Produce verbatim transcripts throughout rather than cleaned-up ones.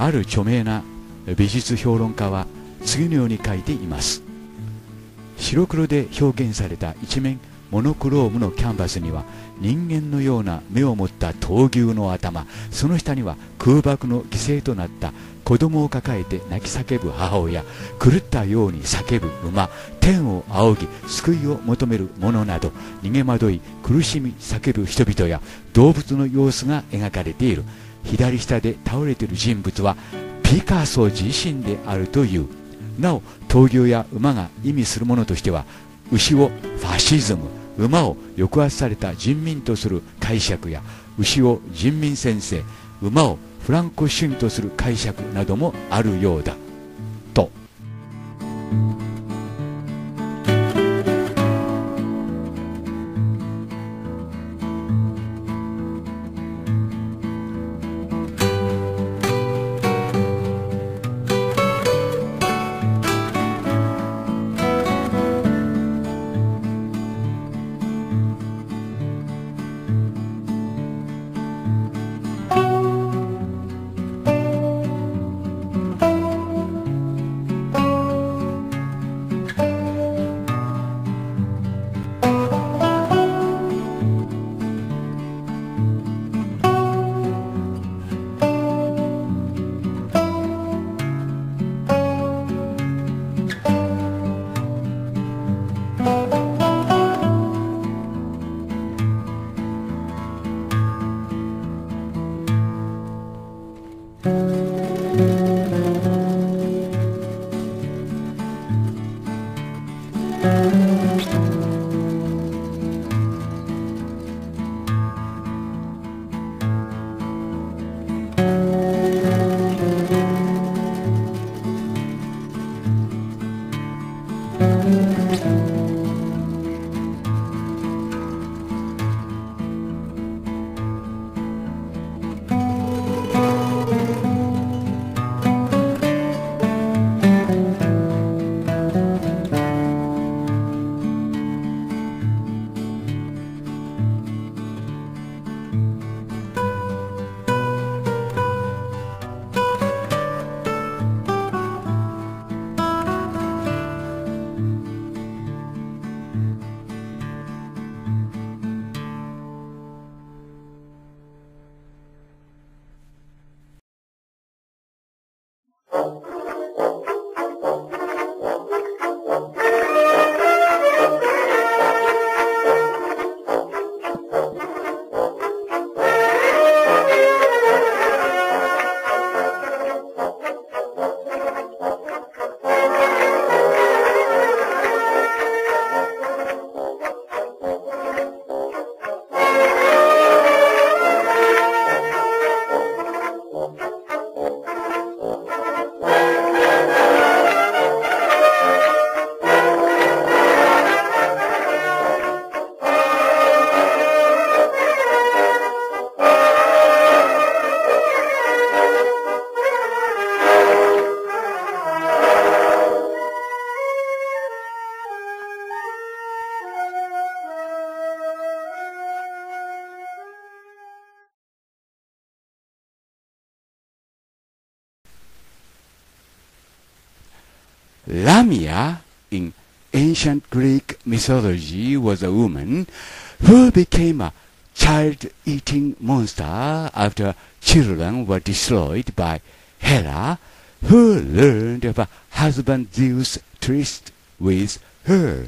ある著名な美術評論家は次のように書いています。白黒で表現された一面モノクロームのキャンバスには、人間のような目を持った闘牛の頭、その下には空爆の犠牲となった子供を抱えて泣き叫ぶ母親、狂ったように叫ぶ馬、天を仰ぎ救いを求める者など、逃げ惑い苦しみ叫ぶ人々や動物の様子が描かれている。左下で倒れている人物はピカソ自身であるという。なお、闘牛や馬が意味するものとしては、牛をファシズム、馬を抑圧された人民とする解釈や、牛を人民先生、馬をフランコ主義とする解釈などもあるようだと。Lamia in ancient Greek mythology was a woman who became a child-eating monster after children were destroyed by Hera, who learned of a husband Zeus' tryst with her.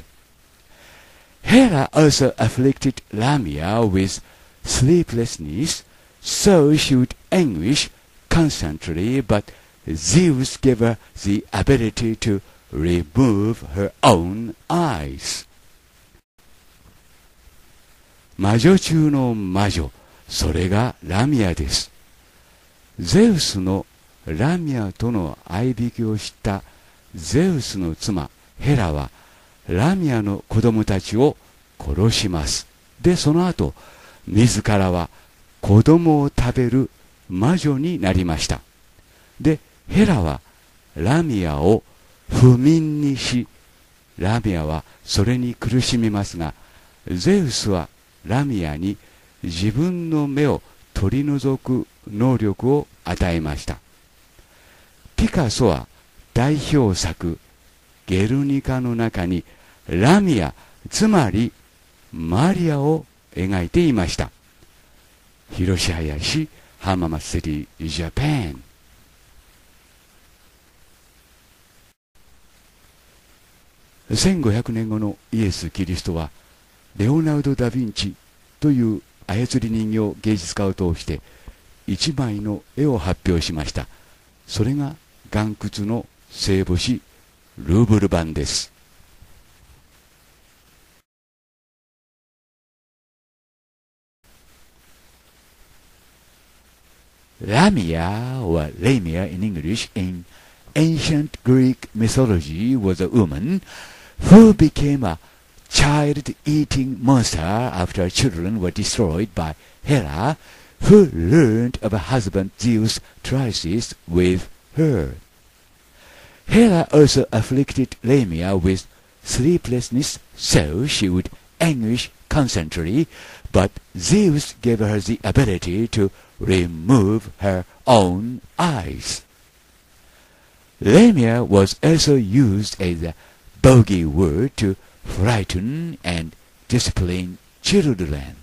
Hera also afflicted Lamia with sleeplessness, so she would anguish constantly, but Zeus gave her the ability to remove her own eyes. 魔女中の魔女、それがラミアです。ゼウスのラミアとの愛引を知ったゼウスの妻ヘラはラミアの子供たちを殺します。で、その後、自らは子供を食べる魔女になりました。で、ヘラはラミアを不眠にし、ラミアはそれに苦しみますが、ゼウスはラミアに自分の目を取り除く能力を与えました。 ピカソは代表作ゲルニカの中にラミア、つまりマリアを描いていました。広し林浜松セリジャパン。せんごひゃくねんごのイエス・キリストはレオナルド・ダ・ヴィンチという操り人形芸術家を通して一枚の絵を発表しました。それが岩窟の聖母子ルーブル版です。Lamia, or Lamia in English, in ancient Greek mythology was a woman who became a child-eating monster after children were destroyed by Hera, who learned of her husband Zeus' trysts with her. Hera also afflicted Lamia with sleeplessness, so she would anguish constantly, but Zeus gave her the ability to remove her own eyes. Lamia was also used as a bogey word to frighten and discipline children.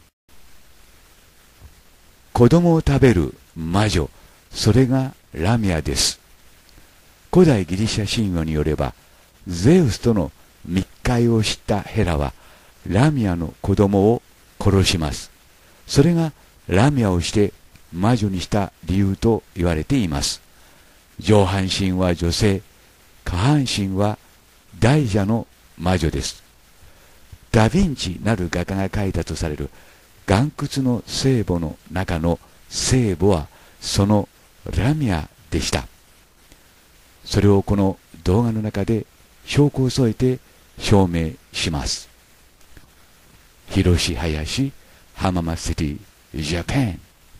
子供を食べる魔女、それがラミアです。古代ギリシャ神話によれば、ゼウスとの密会を知ったヘラは、ラミアの子供を殺します。それがラミアをして魔女にした理由と言われています。上半身は女性、下半身は大蛇の魔女です。ダ・ヴィンチなる画家が描いたとされる岩窟の聖母の中の聖母はそのラミアでした。それをこの動画の中で証拠を添えて証明します。広林浜松シティジャパン。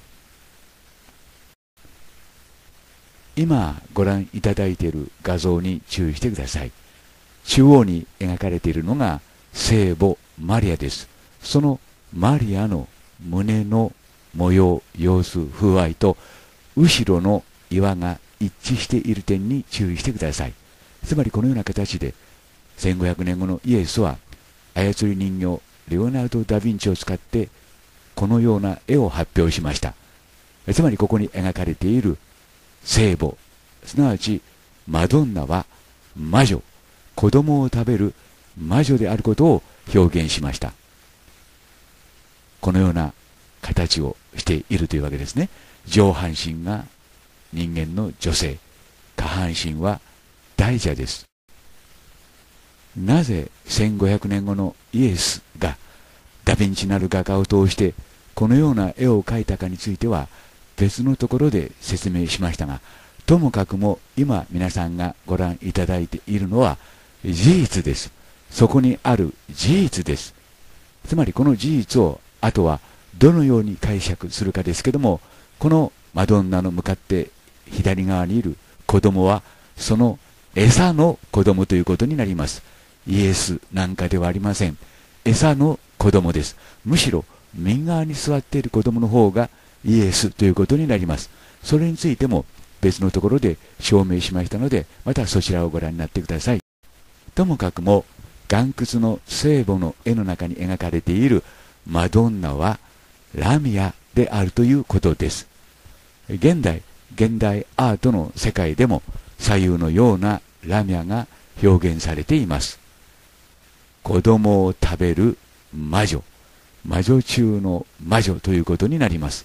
今ご覧いただいている画像に注意してください。中央に描かれているのが聖母マリアです。そのマリアの胸の模様、様子、風合いと後ろの岩が一致している点に注意してください。つまりこのような形でせんごひゃくねんごのイエスは操り人形レオナルド・ダ・ヴィンチを使ってこのような絵を発表しました。つまりここに描かれている聖母、すなわちマドンナは魔女、子供を食べる魔女であることを表現しました。このような形をしているというわけですね。上半身が人間の女性、下半身は大蛇です。なぜせんごひゃくねんごのイエスがダ・ヴィンチなる画家を通してこのような絵を描いたかについては別のところで説明しましたが、ともかくも今皆さんがご覧いただいているのは事実です。そこにある事実です。つまりこの事実をあとはどのように解釈するかですけども、このマドンナの向かって左側にいる子供はその餌の子供ということになります。イエスなんかではありません。餌の子供です。むしろ右側に座っている子供の方がイエスということになります。それについても別のところで証明しましたので、またそちらをご覧になってください。ともかくも岩窟の聖母の絵の中に描かれているマドンナはラミアであるということです。現代現代アートの世界でも左右のようなラミアが表現されています。子供を食べる魔女、魔女中の魔女ということになります。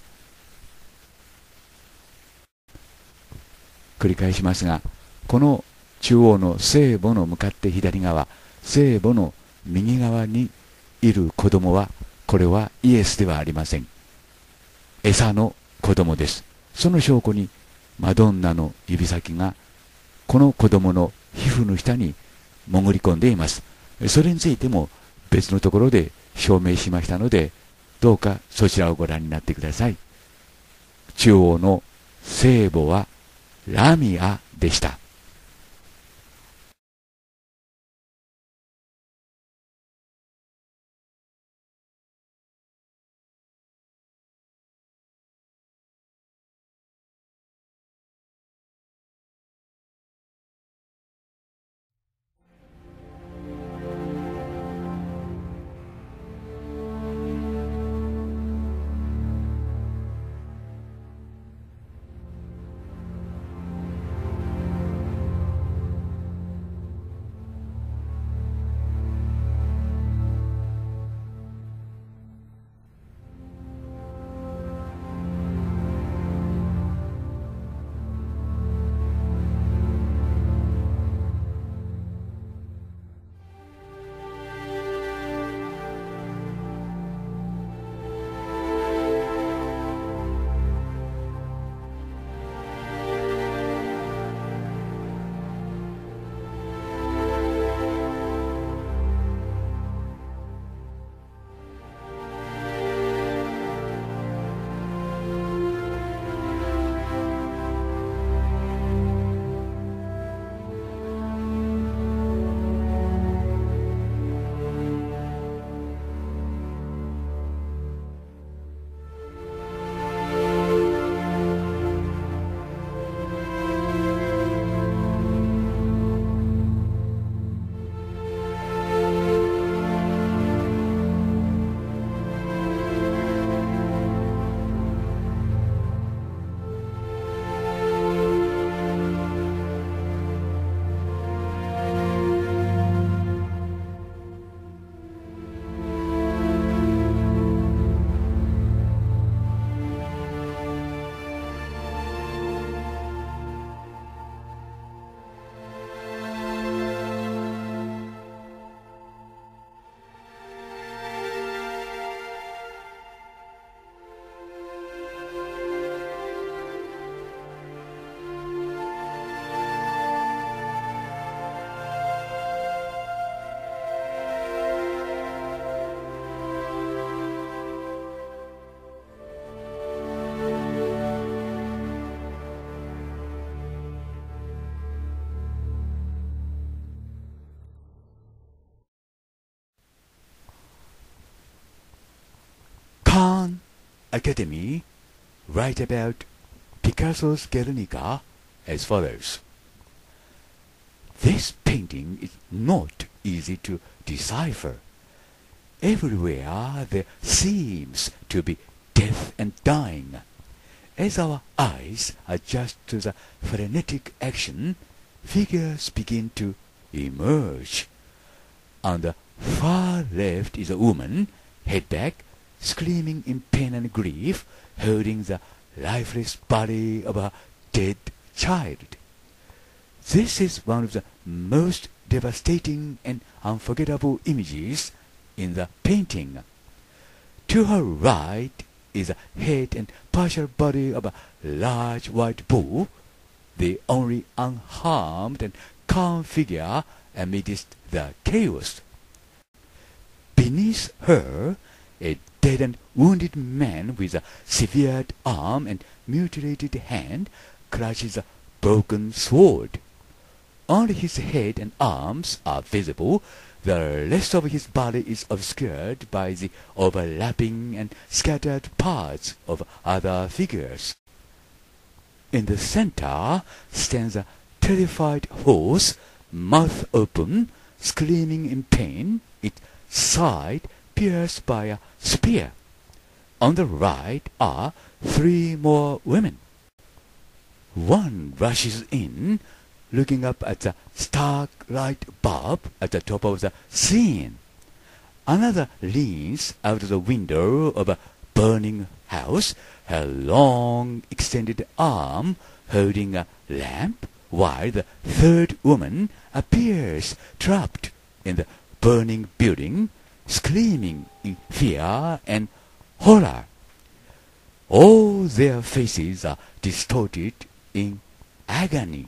繰り返しますが、この中央の聖母の向かって左側、聖母の右側にいる子供は、これはイエスではありません。餌の子供です。その証拠にマドンナの指先がこの子供の皮膚の下に潜り込んでいます。それについても別のところで証明しましたので、どうかそちらをご覧になってください。中央の聖母はラミアでした。 Academy write about Picasso's Guernica as follows. This painting is not easy to decipher. Everywhere there seems to be death and dying. As our eyes adjust to the frenetic action, figures begin to emerge. On the far left is a woman, head back, screaming in pain and grief, holding the lifeless body of a dead child. This is one of the most devastating and unforgettable images in the painting. To her right is the head and partial body of a large white bull, the only unharmed and calm figure amidst the chaos. Beneath her, a dead and wounded man with a severed arm and mutilated hand clutches a broken sword. Only his head and arms are visible. The rest of his body is obscured by the overlapping and scattered parts of other figures. In the center stands a terrified horse, mouth open, screaming in pain, its side pierced by a spear. On the right are three more women. One rushes in, looking up at the stark light bulb at the top of the scene. Another leans out of the window of a burning house, her long extended arm holding a lamp, while the third woman appears trapped in the burning building, screaming in fear and horror. All their faces are distorted in agony.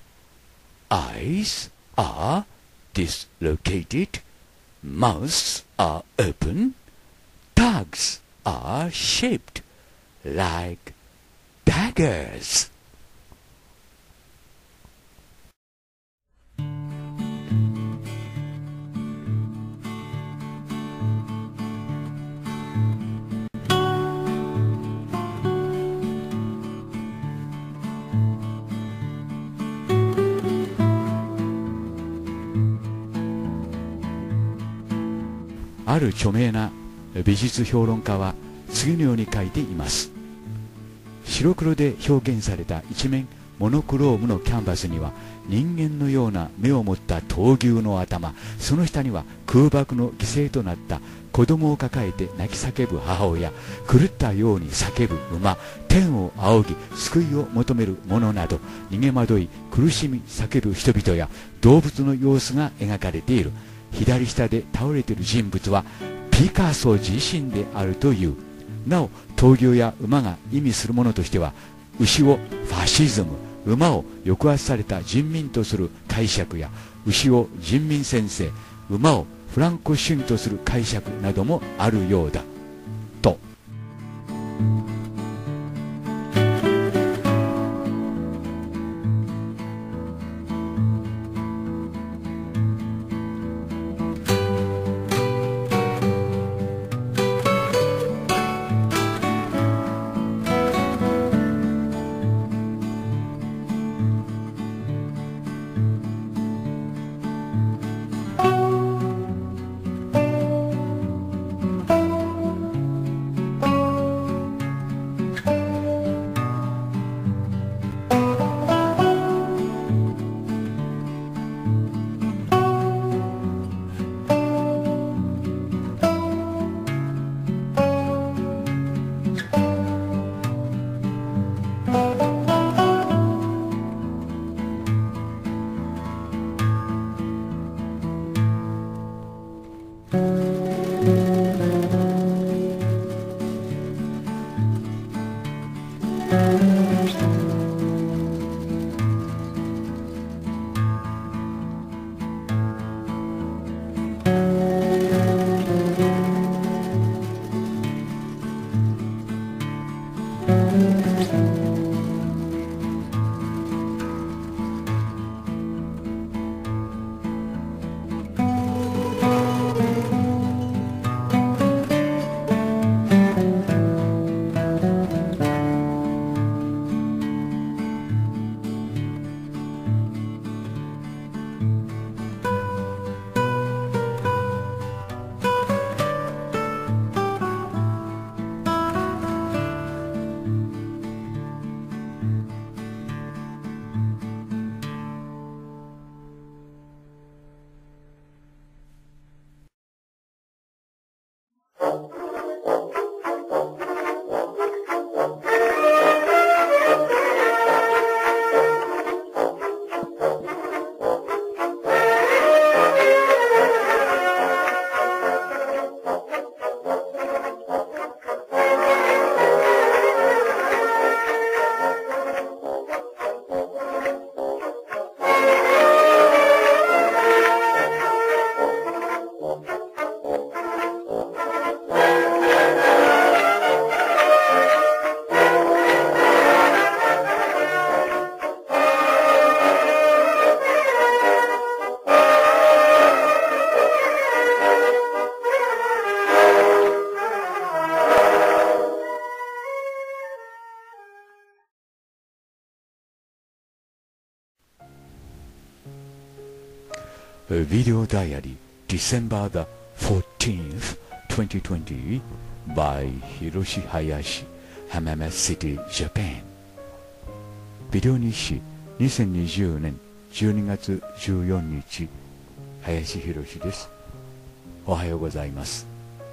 Eyes are dislocated, mouths are open, tongues are shaped like daggers. ある著名な美術評論家は次のように書いています。白黒で表現された一面モノクロームのキャンバスには人間のような目を持った闘牛の頭、その下には空爆の犠牲となった子供を抱えて泣き叫ぶ母親、狂ったように叫ぶ馬、天を仰ぎ救いを求める者など、逃げ惑い苦しみ叫ぶ人々や動物の様子が描かれている。左下で倒れている人物はピカソ自身であるという。なお闘牛や馬が意味するものとしては、牛をファシズム、馬を抑圧された人民とする解釈や、牛を人民先生、馬をフランコ主義とする解釈などもあるようだと。 Video Diary December the fourteenth, twenty twenty by Hiroshi Hayashi, Hamama City, Japan。 ビデオ日誌にせんにじゅうねんじゅうにがつじゅうよっか、林博です。おはようございます。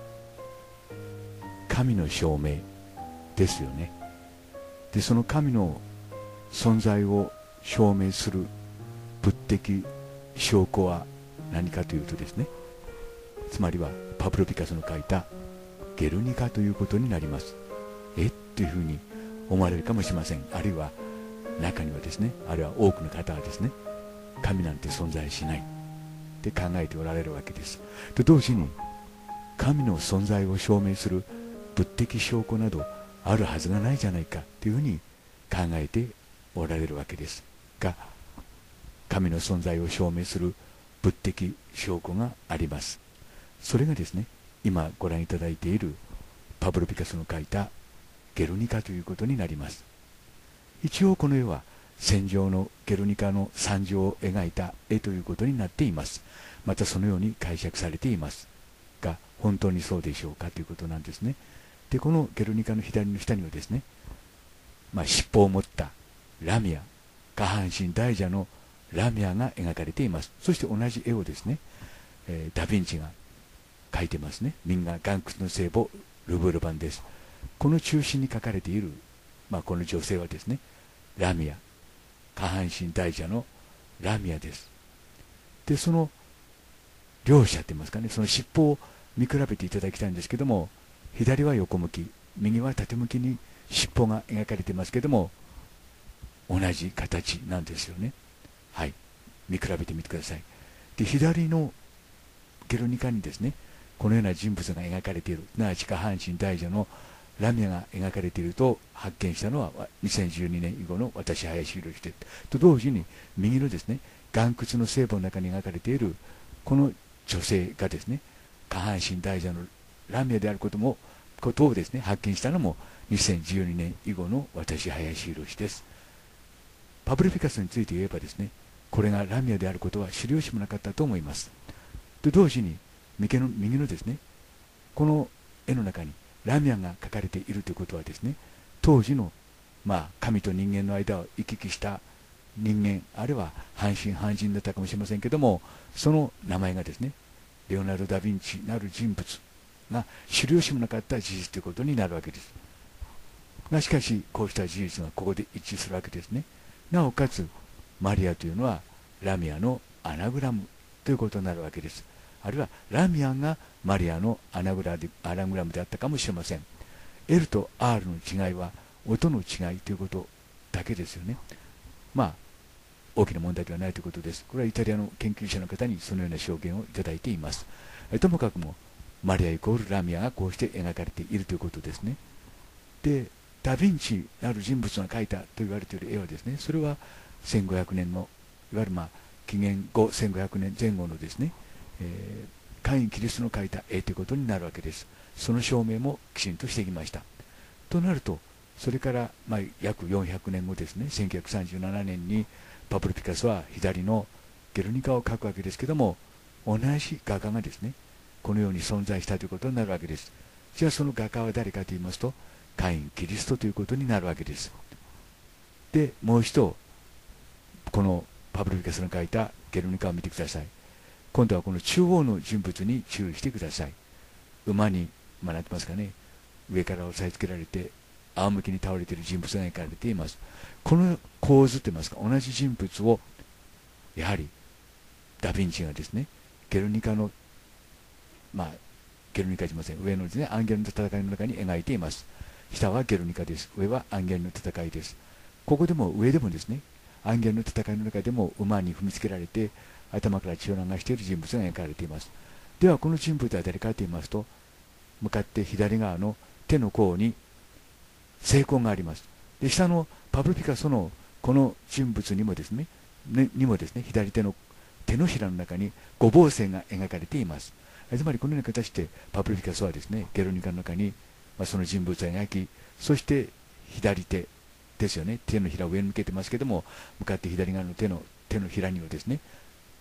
神の証明ですよね。で、その神の存在を証明する物的証拠は何かというとですね、つまりはパブロ・ピカソの書いたゲルニカということになります。えというふうに思われるかもしれません。あるいは中にはですね、あるいは多くの方はですね、神なんて存在しないって考えておられるわけです。と同時に神の存在を証明する物的証拠などあるはずがないじゃないかというふうに考えておられるわけですが、神の存在を証明する物的証拠があります。それがですね、今ご覧いただいているパブロ・ピカソの描いたゲルニカということになります。一応この絵は戦場のゲルニカの惨状を描いた絵ということになっています。またそのように解釈されていますが、本当にそうでしょうかということなんですね。で、このゲルニカの左の下にはですね、まあ、尻尾を持ったラミア、下半身大蛇のラミアが描かれています。そして同じ絵をですね、えー、ダ・ヴィンチが描いてますね。みんな岩窟の聖母ルブール版です。この中心に描かれている、まあ、この女性はですね、ラミア、下半身大蛇のラミアです。で、その両者といいますかね、その尻尾を見比べていただきたいんですけども、左は横向き、右は縦向きに尻尾が描かれていますけども、同じ形なんですよね。はい、見比べてみてください。で、左のゲルニカにですね、このような人物が描かれている、すなわち下半身大蛇のラミアが描かれていると発見したのはにせんじゅうにねん以後の私、林博でと同時に、右のですね、岩窟の聖母の中に描かれているこの女性がですね、下半身大蛇のラミアであることもことをですね、発見したのもにせんじゅうにねん以後の私、林博です。パブロ・ピカソについて言えばですね、これがラミアであることは知る由もなかったと思います。と同時に右の、右のですね、この絵の中にラミアが描かれているということはですね、当時の、まあ、神と人間の間を行き来した人間、あるいは半身半人だったかもしれませんけども、その名前がですね、レオナルド・ダ・ヴィンチなる人物が知る由もなかった事実ということになるわけです。がしかし、こうした事実がここで一致するわけですね。なおかつマリアというのはラミアのアナグラムということになるわけです。あるいはラミアがマリアのアナグラでアナグラムであったかもしれません。 エル と アール の違いは音の違いということだけですよね。まあ大きな問題ではないということです。これはイタリアの研究者の方にそのような証言をいただいています。えともかくもマリアイコールラミアがこうして描かれているということですね。で、ダ・ヴィンチなる人物が描いたと言われている絵はですね、それはせんごひゃくねんのいわゆるまあ紀元後せんごひゃくねんぜん後のですね、えー、カイン・キリストの描いた絵ということになるわけです。その証明もきちんとしてきました。となると、それからまあ約よんひゃくねんごですね、せんきゅうひゃくさんじゅうななねんにパブロ・ピカソは左のゲルニカを描くわけですけども、同じ画家がですね、このように存在したということになるわけです。じゃあその画家は誰かと言いますと、カイン・キリストということになるわけです。で、もう一度このパブロ・ピカソの描いたゲルニカを見てください。今度はこの中央の人物に注意してください。馬に、まあ、なってますかね、上から押さえつけられて仰向けに倒れている人物が描かれています。この構図といいますか、同じ人物をやはりダ・ヴィンチがですね、ゲルニカのまあゲルニカじゃません、上のですね、アンゲルの戦いの中に描いています。下はゲルニカです。上はアンゲルの戦いです。ここでも上でもですね、アンゲルの戦いの中でも馬に踏みつけられて頭から血を流している人物が描かれています。ではこの人物は誰かと言いますと、向かって左側の手の甲に聖痕があります。で、下のパブロ・ピカソのこの人物にもですね、ねにもですね、左手の手のひらの中に五芒星が描かれています。つまりこのような形でパブロ・ピカソはですね、ゲルニカの中に、まあ、その人物を描き、そして左手ですよね、手のひらを上に向けてますけども、向かって左側の手の手のひらにはですね、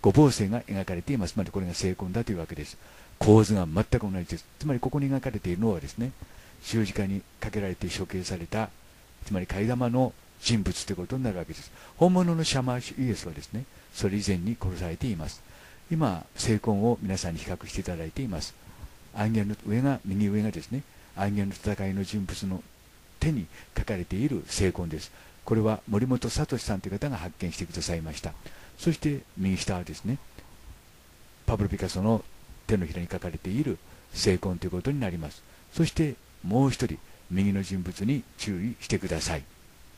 五芒星が描かれています。つまりこれが聖婚だというわけです。構図が全く同じです。つまりここに描かれているのはですね、十字架にかけられて処刑された、つまり替え玉の人物ということになるわけです。本物のシャマーシュイエスはですね、それ以前に殺されています。今、聖婚を皆さんに比較していただいています。暗言の上が、右上がですね、暗言の戦いの人物の手に書かれている聖婚です。これは森本聡さんという方が発見してくださいました。そして右下はですね、パブロ・ピカソの手のひらに書かれている聖婚ということになります。そしてもう一人、右の人物に注意してください。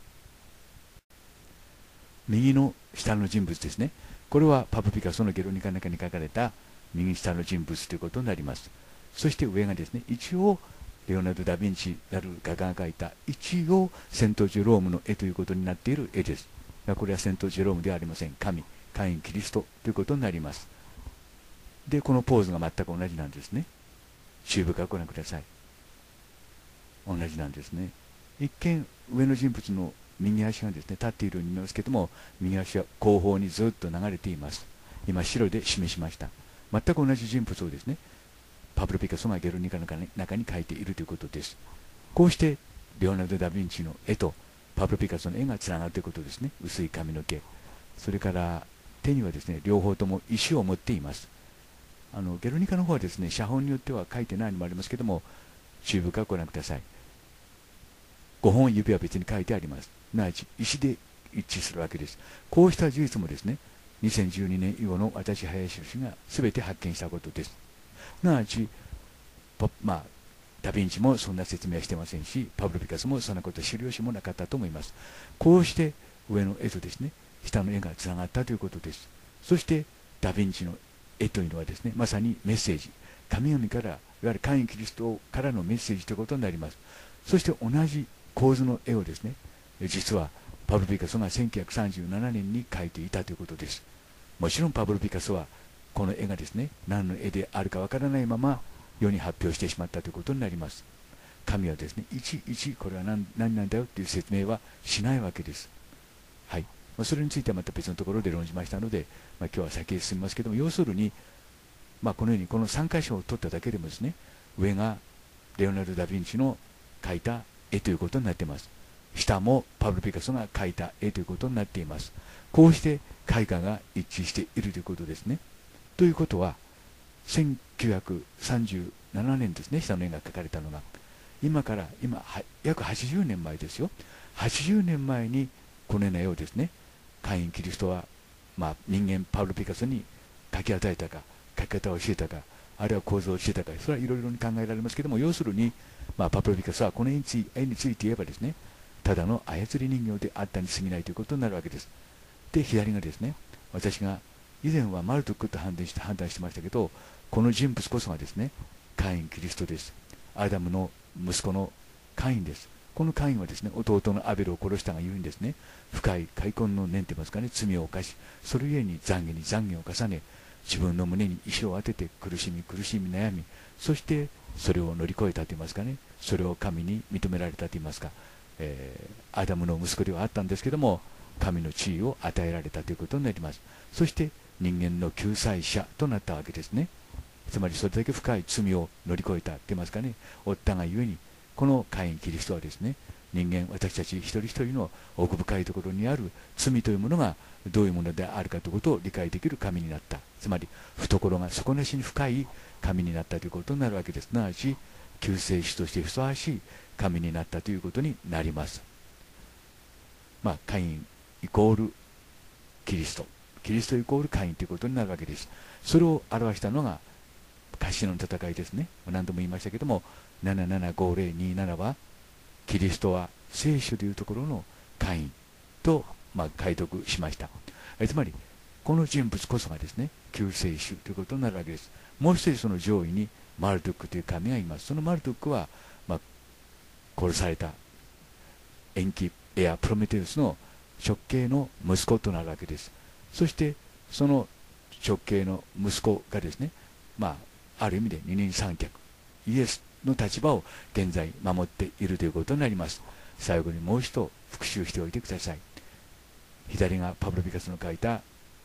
右の下の人物ですね。これはパブロ・ピカソのゲルニカの中に書かれた右下の人物ということになります。そして上がですね、一応レオナルド・ダ・ヴィンチなる画家が描いた一応セント・ジェロームの絵ということになっている絵です。これはセント・ジェロームではありません。神、カイン・キリストということになります。で、このポーズが全く同じなんですね。注意深くご覧ください。同じなんですね。一見、上の人物の右足がですね、立っているように見えますけども、右足は後方にずっと流れています。今、白で示しました。全く同じ人物をですね、パブロ・ピカソがゲルニカの中に描いているということです。こうして、レオナルド・ダ・ヴィンチの絵とパブロ・ピカソの絵がつながるということですね。薄い髪の毛。それから手にはですね、両方とも石を持っています。あのゲルニカの方はですね、写本によっては書いてないのもありますけども、注意深くご覧ください。ごほん指は別に書いてあります。すなわち石で一致するわけです。こうした事実もですね、にせんじゅうにねん以後の私、林氏が全て発見したことです。すなわち、まあ、ダ・ヴィンチもそんな説明はしてませんし、パブロ・ピカソもそんなこと知る由もなかったと思います。こうして上の絵とですね、下の絵がつながったということです。そしてダ・ヴィンチの絵というのはですね、まさにメッセージ、神々から、いわゆるカイン・キリストからのメッセージということになります。そして同じ構図の絵をですね、実はパブロ・ピカソがせんきゅうひゃくさんじゅうななねんに描いていたということです。もちろんパブロ・ピカソはこの絵がですね、何の絵であるかわからないまま世に発表してしまったということになります。神はですね、いちいちこれは 何, 何なんだよという説明はしないわけです。はい。まあ、それについてはまた別のところで論じましたので、まあ、今日は先へ進みますけども、要するに、まあ、このようにこのさん箇所を取っただけでもですね、上がレオナルド・ダ・ヴィンチの描いた絵ということになっています。下もパブロ・ピカソが描いた絵ということになっています。こうして絵画が一致しているということですね。ということは、せんきゅうひゃくさんじゅうななねんですね、下の絵が描かれたのが。今から今約はちじゅうねんまえですよ。はちじゅうねんまえにこのような絵をですね、カイン・キリストは、まあ、人間パブロ・ピカソに描き与えたか、描き方を教えたか、あるいは構造を教えたか、それはいろいろに考えられますけども、要するに、まあ、パブロ・ピカソはこの絵につい絵について言えばですね、ただの操り人形であったに過ぎないということになるわけです。で、左がですね、私が以前はマルトックと判断して判断してましたけど、この人物こそがですね、カイン・キリストです。アダムの息子のカインです。このカインはですね、弟のアベルを殺したがゆえにですね、深い悔恨の念といいますかね、罪を犯し、それゆえに懺悔に懺悔を重ね、自分の胸に石を当てて苦しみ苦しみ悩み、そしてそれを乗り越えたといいますかね、それを神に認められたといいますか、えー、アダムの息子ではあったんですけども、神の地位を与えられたということになります。そして人間の救済者となったわけですね。つまりそれだけ深い罪を乗り越えたと言いますかね、負ったがゆえに、このカイン・キリストはですね、人間、私たち一人一人の奥深いところにある罪というものがどういうものであるかということを理解できる神になった。つまり懐が底なしに深い神になったということになるわけです。すなわち救世主としてふさわしい神になったということになります。まあ、カインイコールキリスト、キリストイコールカインということになるわけです。それを表したのがカシノの戦いですね。何度も言いましたけども、ななななごぜろにななはキリストは聖書というところのカインと、まあ、解読しました。えつまりこの人物こそがですね、救世主ということになるわけです。もう一人その上位にマルドックという神がいます。そのマルドックは、まあ、殺された延期エアプロメテウスの直系の息子となるわけです。そしてその直系の息子がですね、まあ、ある意味で二人三脚、イエスの立場を現在守っているということになります。最後にもう一度復習しておいてください。左がパブロ・ピカソの描いた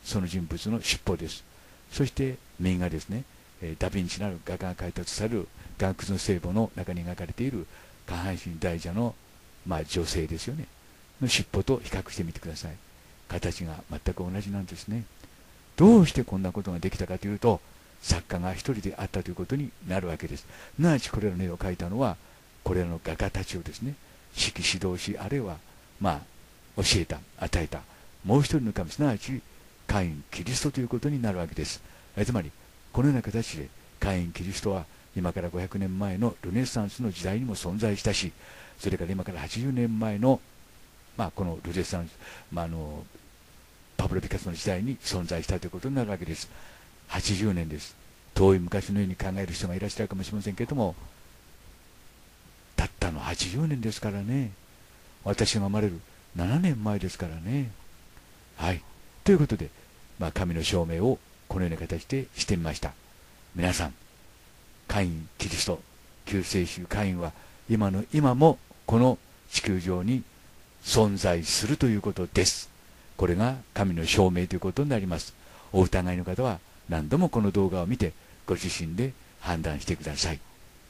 その人物の尻尾です。そして右がですね、ダヴィンチなる画家が開発される岩窟の聖母の中に描かれている下半身大蛇の、まあ、女性ですよね、の尻尾と比較してみてください。形が全く同じなんですね。どうしてこんなことができたかというと、作家が一人であったということになるわけです。すなわちこれらの絵を描いたのは、これらの画家たちをですね、指揮指導し、あるいはまあ教えた、与えたもう一人の神、すなわちカインキリストということになるわけです。えつまりこのような形でカインキリストは今からごひゃくねんまえのルネサンスの時代にも存在したし、それから今からはちじゅうねんまえの、まあ、このルネサンス、まあ、あのパブロ・ピカソの時代に存在したということになるわけです。はちじゅうねんです。遠い昔のように考える人がいらっしゃるかもしれませんけれども、たったのはちじゅうねんですからね。私が生まれるななねんまえですからね。はい。ということで、まあ、神の証明をこのような形でしてみました。皆さん、カイン、キリスト、救世主カインは今の今もこの地球上に存在するということです。これが神の証明ということになります。お疑いの方は何度もこの動画を見てご自身で判断してください。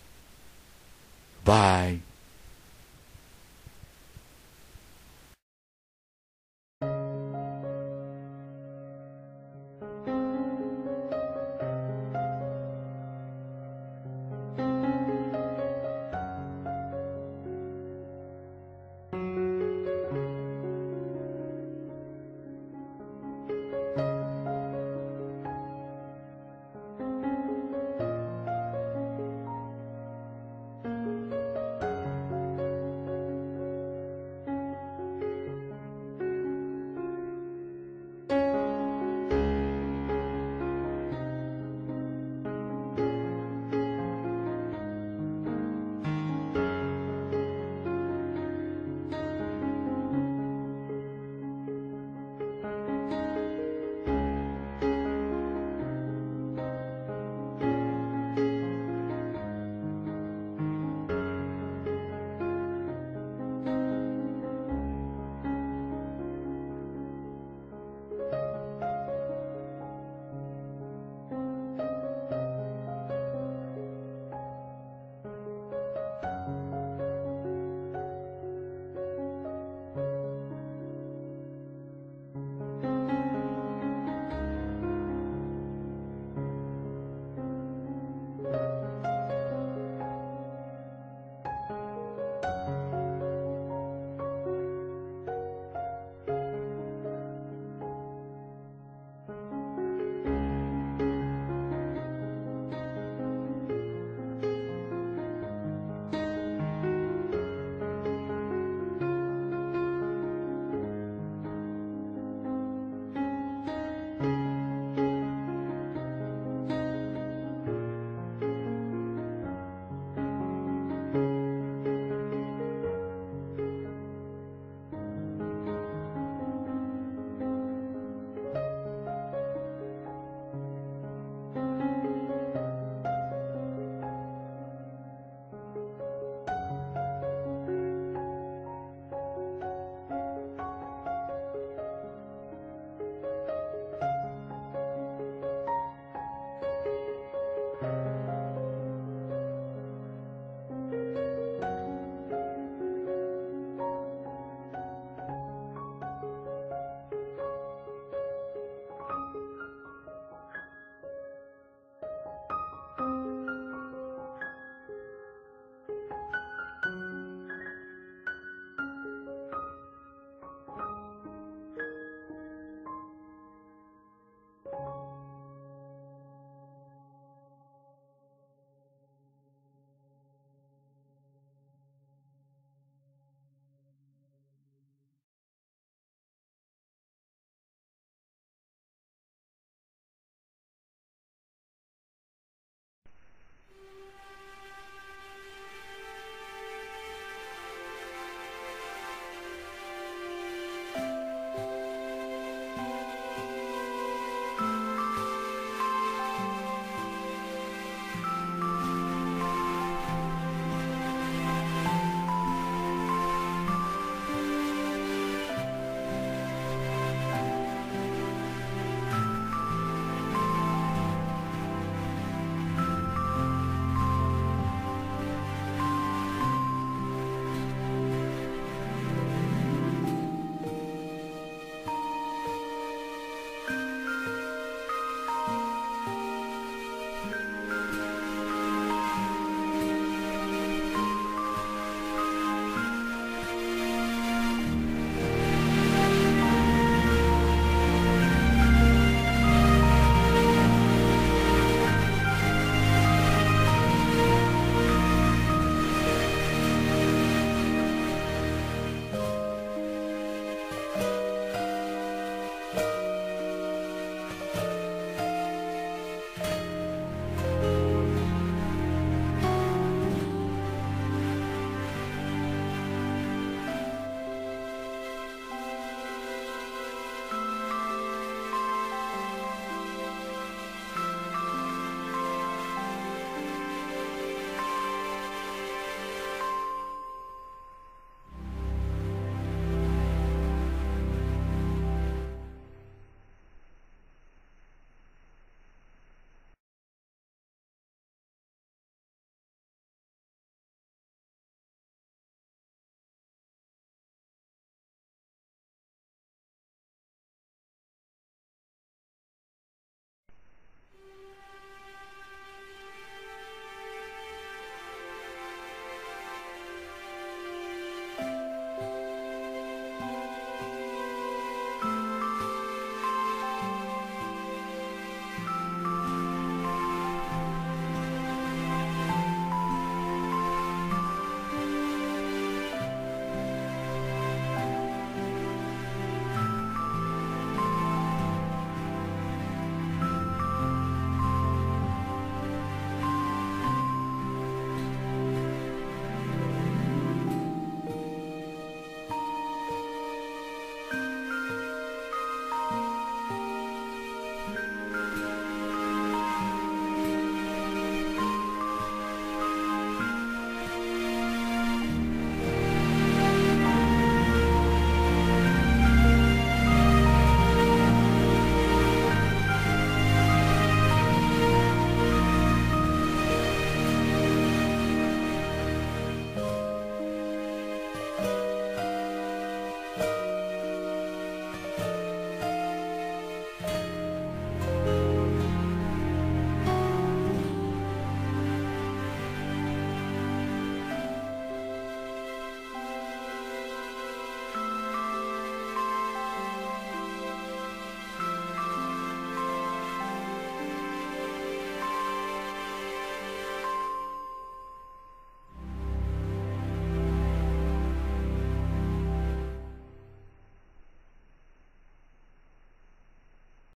バイ。